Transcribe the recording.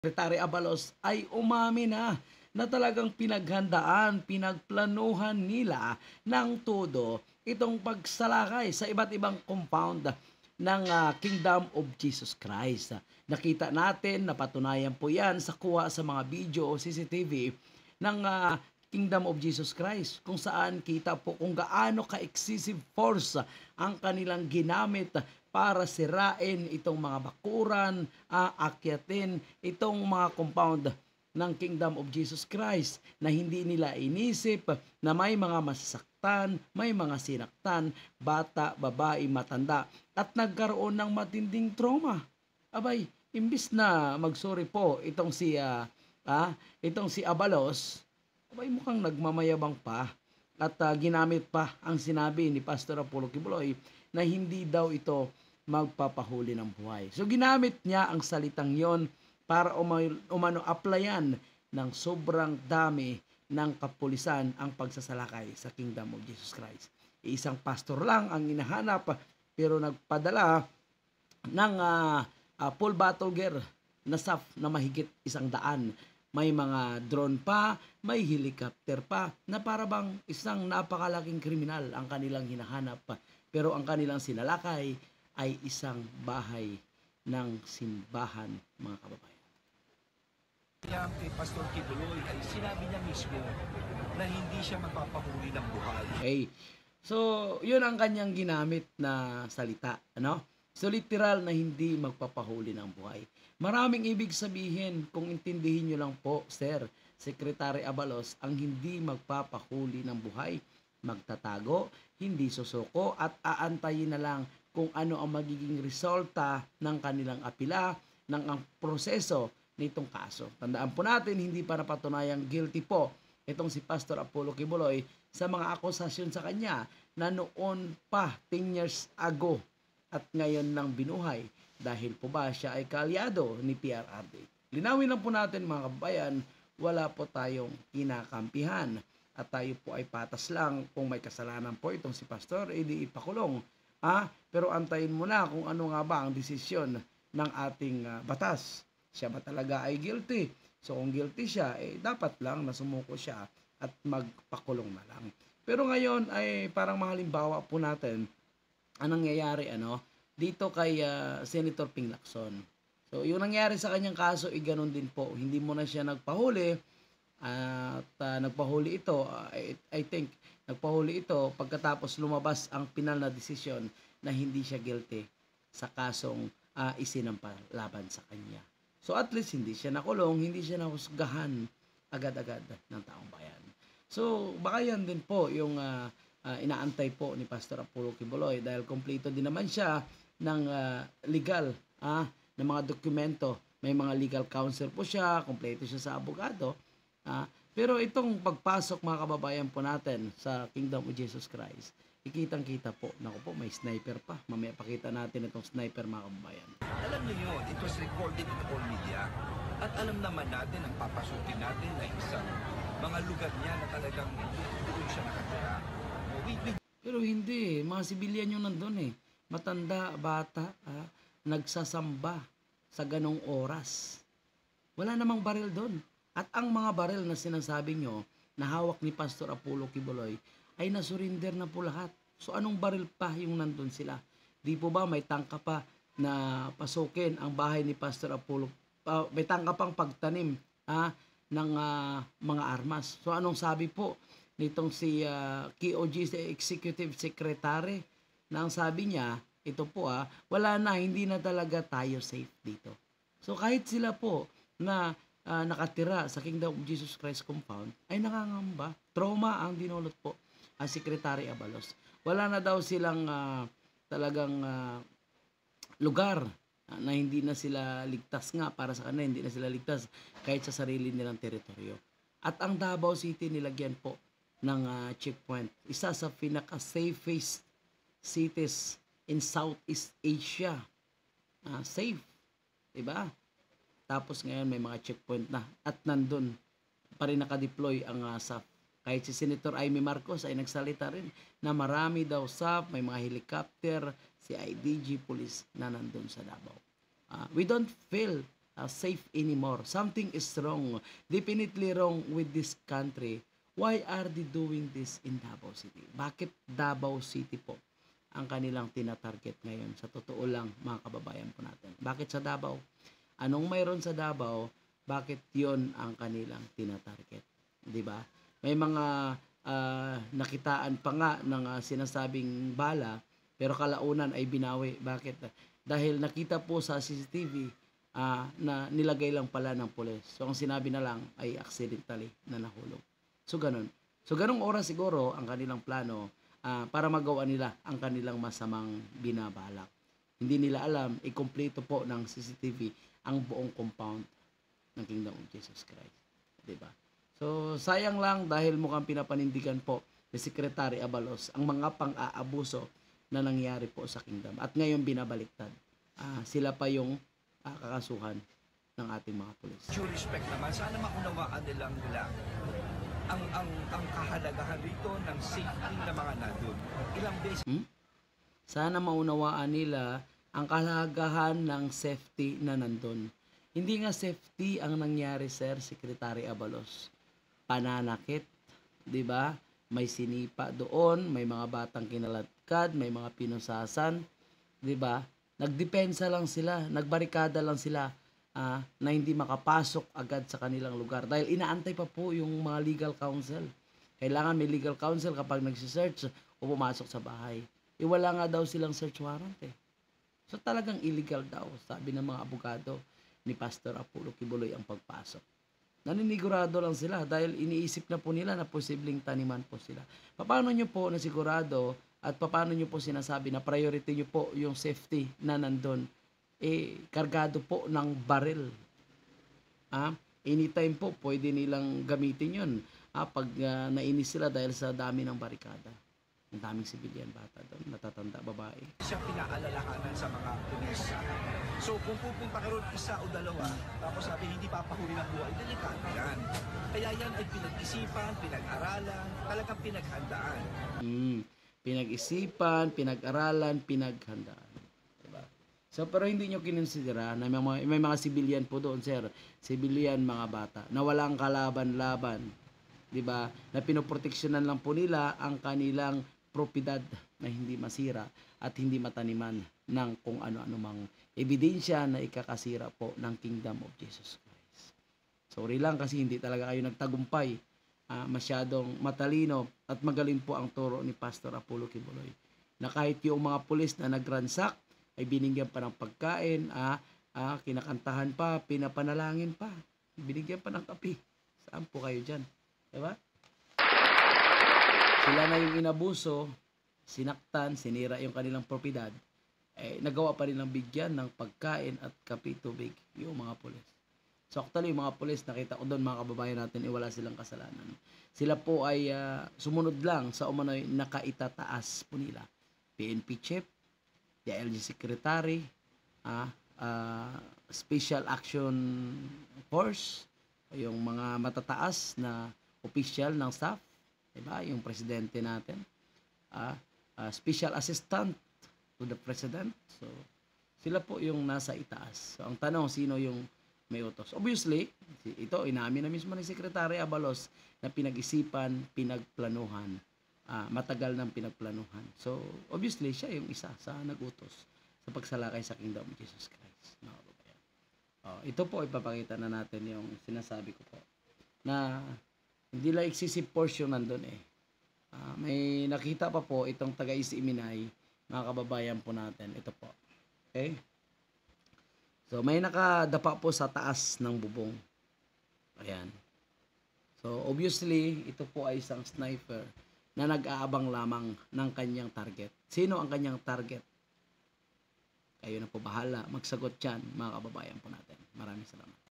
Secretary Abalos ay umamin na talagang pinaghandaan, pinagplanuhan nila ng todo itong pagsalakay sa iba't ibang compound ng Kingdom of Jesus Christ. Nakita natin, napatunayan po yan sa kuha sa mga video o CCTV ng Kingdom of Jesus Christ, kung saan kita po kung gaano ka-excessive force ang kanilang ginamit para sirain itong mga bakuran, akyatin itong mga compound ng Kingdom of Jesus Christ, na hindi nila inisip na may mga masasaktan, may mga sinaktan, bata, babae, matanda, at nagkaroon ng matinding trauma. Abay, imbis na magsorry po itong si Abalos, abay mukhang nagmamayabang pa at ginamit pa ang sinabi ni Pastor Apollo Kibuloy na hindi daw ito magpapahuli ng buhay. So ginamit niya ang salitang yon para applyan ng sobrang dami ng kapulisan ang pagsasalakay sa Kingdom of Jesus Christ. Isang pastor lang ang hinahanap, pero nagpadala ng full battle gear na SAF na mahigit 100. May mga drone pa, may helicopter pa, na para bang isang napakalaking kriminal ang kanilang hinahanap. Pero ang kanilang sinalakay ay isang bahay ng simbahan, mga kababayan. Yang kay Pastor Kibuloy ay sinabi niya mismo na hindi siya magpapahuli ng buhay. Okay. So, yun ang kanyang ginamit na salita, ano? So, literal na hindi magpapahuli ng buhay. Maraming ibig sabihin kung intindihin nyo lang po, Sir Secretary Abalos, ang hindi magpapahuli ng buhay. Magtatago, hindi susuko, at aantayin na lang kung ano ang magiging resulta ng kanilang apila, ng ang proseso nitong kaso. Tandaan po natin, hindi pa napatunayang guilty po itong si Pastor Apollo Kibuloy sa mga akusasyon sa kanya na noon pa 10 years ago at ngayon lang binuhay dahil po ba siya ay kaalyado ni PRRD. Linawin lang po natin, mga kababayan, wala po tayong kinakampihan at tayo po ay patas lang. Kung may kasalanan po itong si Pastor, edi ipakulong. Pero antayin mo na kung ano nga ba ang desisyon ng ating batas. Siya ba talaga ay guilty? So kung guilty siya, dapat lang na sumuko siya at magpakulong na lang. Pero ngayon ay parang mahalimbawa po natin ang nangyayari dito kay Senator Ping Lacson. So yung nangyari sa kanyang kaso ay ganun din po. Hindi mo na siya nagpahuli at nagpahuli ito, I think nagpahuli ito pagkatapos lumabas ang pinal na desisyon na hindi siya guilty sa kasong isinampa laban sa kanya. So at least hindi siya nakulong, hindi siya nahusgahan agad-agad ng taong bayan. So baka yan din po yung inaantay po ni Pastor Apollo Kibuloy, dahil kompleto din naman siya ng legal ng mga dokumento. May mga legal counsel po siya, kompleto siya sa abogado. Pero itong pagpasok, mga kababayan po natin, sa Kingdom of Jesus Christ, ikitang-kita po. Naku po, may sniper pa. Mamaya pakita natin itong sniper, mga kababayan. Alam niyo yun, it was recorded in all media. At alam naman natin ang papasukin natin na isang mga lugar niya na talagang doon siya nakatira. Pero hindi, mga sibilyan yung nandun matanda, bata, nagsasamba sa ganong oras. Wala namang baril doon. At ang mga baril na sinasabi nyo na hawak ni Pastor Apollo Kibuloy ay nasurinder na po lahat. So anong baril pa yung nandun sila? Di po ba may tangka pa na pasukin ang bahay ni Pastor Apollo? May tangka pang pagtanim ng mga armas. So anong sabi po nitong si KOG Executive Secretary, na ang sabi niya, ito po wala na, hindi na talaga tayo safe dito. So kahit sila po na nakatira sa Kingdom of Jesus Christ compound ay nakangamba. Trauma ang dinulot po ang Secretary Abalos. Wala na daw silang talagang lugar na hindi na sila ligtas nga para sa kanila, hindi na sila ligtas kahit sa sarili nilang teritoryo. At ang Davao City nilagyan po ng checkpoint. Isa sa pinaka-safest cities in Southeast Asia. Safe. Diba? Tapos ngayon may mga checkpoint na at nandun pa rin nakadeploy ang SAF. Kahit si Senator Amy Marcos ay nagsalita rin na marami daw SAF, may mga helicopter, si IDG police na nandun sa Davao. We don't feel safe anymore. Something is wrong. Definitely wrong with this country. Why are they doing this in Davao City? Bakit Davao City po ang kanilang tinatarget ngayon? Sa totoo lang, mga kababayan po natin. Bakit sa Davao? Anong mayroon sa Davao? Bakit yon ang kanilang tinatarget? 'Di ba? May mga nakitaan pa nga ng sinasabing bala, pero kalaunan ay binawi. Bakit? Dahil nakita po sa CCTV na nilagay lang pala ng pulis. So ang sinabi na lang ay accidentally na nahulog. So ganun. So ganung oras siguro ang kanilang plano para magawa nila ang kanilang masamang binabalak. Hindi nila alam, ikumpleto po ng CCTV ang buong compound ng Kingdom of Jesus Christ. 'Di ba? So sayang lang dahil mukhang pinapanindigan po ni Secretary Abalos ang mga pang-aabuso na nangyari po sa Kingdom. At ngayon binabaliktad. Sila pa yung kakasuhan ng ating mga pulis. Due respect naman, sana maunawaan nila ang kahalagahan rito ng safety ng mga nandun. Ilang beses Sana maunawaan nila ang kahalagahan ng safety na nandun. Hindi nga safety ang nangyari, Sir Secretary Abalos. Pananakit, 'di ba? May sinipa doon, may mga batang kinaladkad, may mga pinusasan, 'di ba? Nagdepensa lang sila, nagbarikada lang sila na hindi makapasok agad sa kanilang lugar dahil inaantay pa po yung mga legal counsel. Kailangan may legal counsel kapag nagsi-search o pumasok sa bahay. Wala nga daw silang search warrant eh. So talagang illegal daw, sabi ng mga abogado ni Pastor Apollo Kibuloy ang pagpasok. Naninigurado lang sila dahil iniisip na po nila na posibleng taniman po sila. Paano nyo po nasigurado at paano nyo po sinasabi na priority nyo po yung safety na nandun? Kargado po ng baril. Anytime po pwede nilang gamitin yun. Pag nainis sila dahil sa dami ng barikada. Ang daming civilian bata doon, matatanda, babae. siya pinaalalahanan sa mga pulis. So kung pupunta ka ron isa o dalawa, tapos sabi hindi papahuli ng buhay, delikado yan. Kaya yan ay pinag-isipan, pinag-aralan, talagang pinaghandaan. Pinag-isipan, pinag-aralan, pinaghandaan. Diba? So pero hindi nyo kinonsidera na may mga civilian po doon, sir. Civilian mga bata na walang kalaban-laban. Diba? Na pinoproteksyonan lang po nila ang kanilang propiedad na hindi masira at hindi mataniman ng kung ano-ano mang ebidensya na ikakasira po ng Kingdom of Jesus Christ. Sorry lang kasi hindi talaga kayo nagtagumpay. Masyadong matalino at magaling po ang turo ni Pastor Apollo Kibuloy. Na kahit yung mga pulis na nagransak ay binigyan pa ng pagkain, kinakantahan pa, pinapanalangin pa, binigyan pa ng kape. Saan po kayo dyan? Diba? Sila na yung inabuso, sinaktan, sinira yung kanilang propiedad, nagawa pa rin ng bigyan ng pagkain at kape, tubig yung mga pulis. So actually, yung mga pulis, nakita ko doon mga kababayan natin, wala silang kasalanan. Sila po ay sumunod lang sa umano'y nakaitataas po nila. PNP Chief, DILG Secretary, Special Action Force, yung mga matataas na official ng staff, diba? Yung presidente natin, special assistant to the president. So, sila po yung nasa itaas. So, ang tanong, sino yung may utos? Obviously, ito, inamin na mismo ni Secretary Abalos na pinag-isipan, pinagplanuhan, matagal ng pinagplanuhan. So, obviously, siya yung isa sa nag-utos sa pagsalakay sa Kingdom of Jesus Christ. Ito po, ipapakita na natin yung sinasabi ko po na hindi lang excessive portion nandun eh. May nakita pa po itong taga-Isiminay, mga kababayan po natin. Ito po. Okay? So, may nakadapa po sa taas ng bubong. Ayan. So, obviously, ito po ay isang sniper na nag-aabang lamang ng kanyang target. Sino ang kanyang target? Kayo na po bahala. Magsagot yan, mga kababayan po natin. Maraming salamat.